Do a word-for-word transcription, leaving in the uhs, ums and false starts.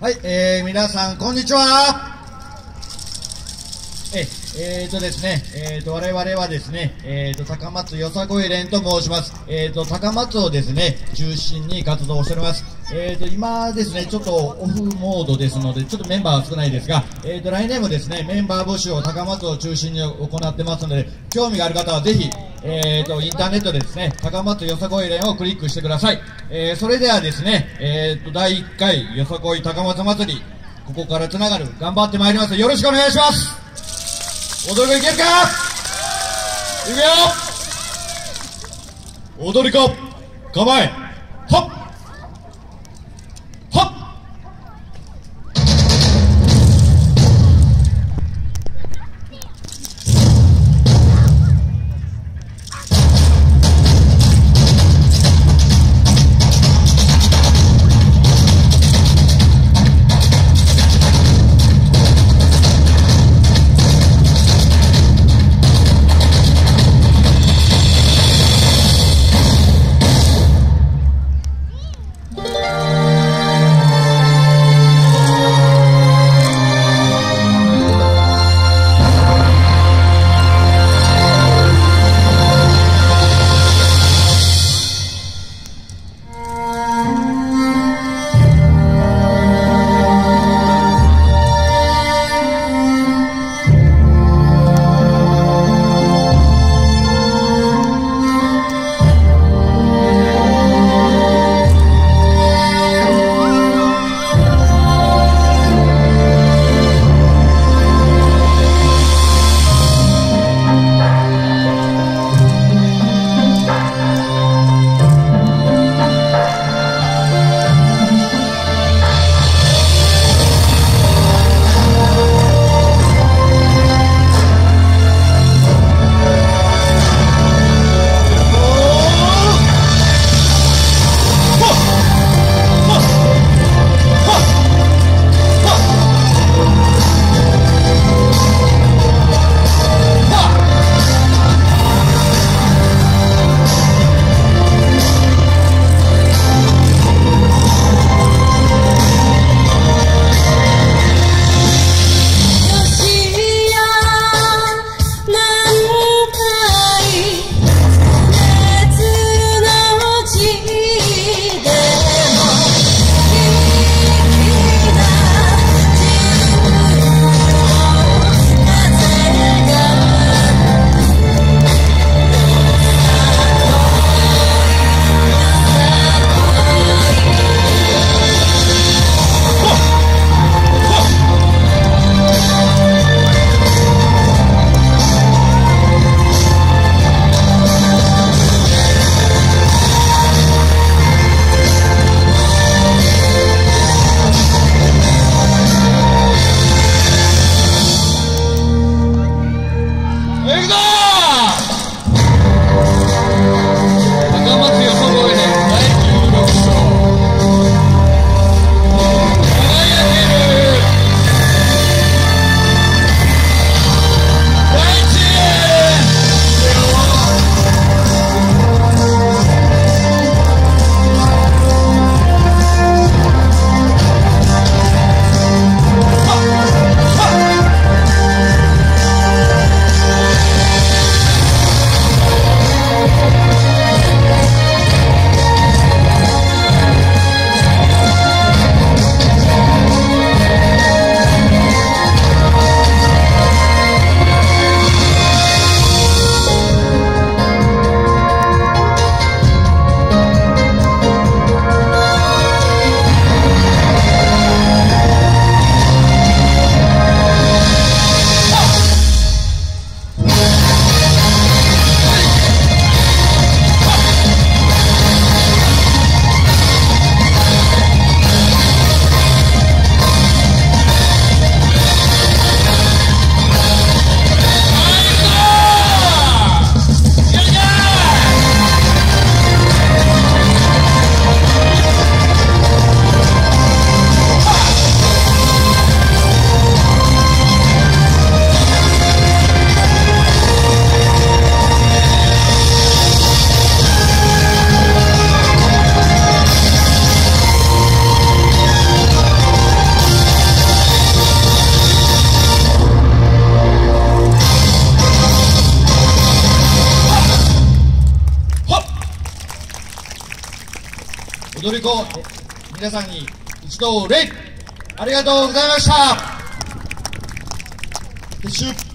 はい、えー、皆さんこんにちは。ええーとですね、えーと我々はですね、えーと高松よさこい連と申します。えーと高松をですね中心に活動しております。えーと今ですねちょっとオフモードですのでちょっとメンバーは少ないですが、えーと来年もですねメンバー募集を高松を中心に行ってますので、興味がある方はぜひえーとインターネットでですね高松よさこい連をクリックしてください。えー、それではですね、えーとだいいっかいよさこい高松祭り、ここからつながる頑張ってまいります。よろしくお願いします。踊り子いけるか。いくよ。踊り子構え、はっはっ。 踊り子、皆さんに一度礼ありがとうございました。撤収。